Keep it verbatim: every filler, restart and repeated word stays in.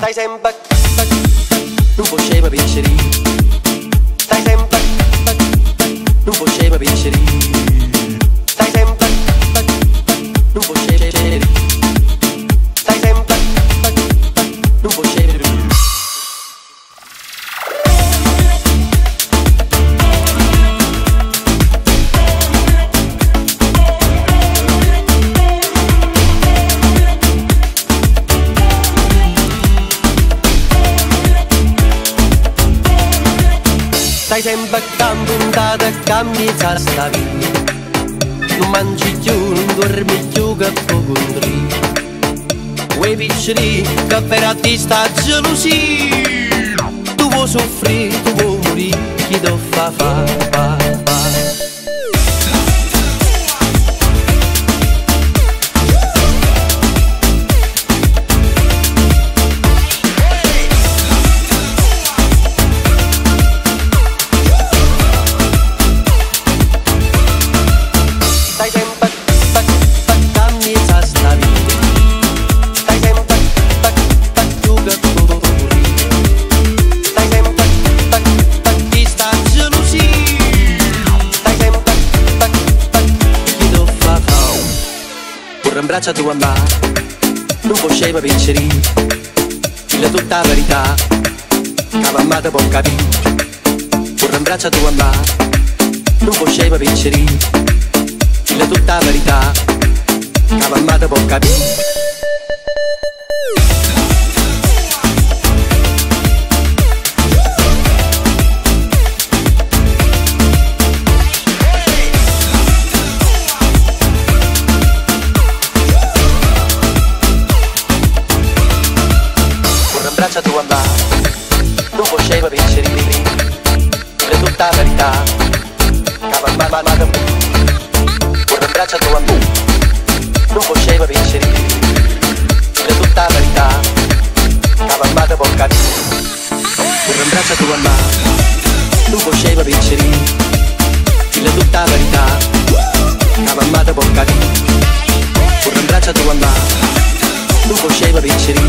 Stai sempre, non faceva piacere. Stai sempre, non faceva piacere. Stai sempre, non faceva piacere. Stai sempre, non faceva piacere. Stai sempre campuntata, cambiata sta vita. Non mangi più, non dormi più che poco condri. Vuoi piccoli che per a te sta gelosia. Tu vuoi soffrire, tu vuoi morire, chi ti fa fa fa fa. Stai sempre, cambiata sta vita. Stai sempre, più che poco morire. Stai sempre, ti sta gelosia. Stai sempre, chi ti fa fa. Vorrei in braccio a tua mamma, non faceva piacere. Dille tutta la verità, che mamma ti può capire. Vorrei in braccio a tua mamma, non faceva piacere. Dille tutta la verità, che mamma ti può capire. Vorrei in braccio a tua mamma, non faceva piacere. Dille tutta la verità, che mamma ti può capire. Vorrei in braccio a tua mamma, non faceva piacere. Dille tutta la verità, che mamma ti può capire. Vorrei in braccio a tua mamma, non faceva piacere. Dille tutta la verità, che mamma ti può capire. Vorrei in braccio a tua mamma, non faceva piacere.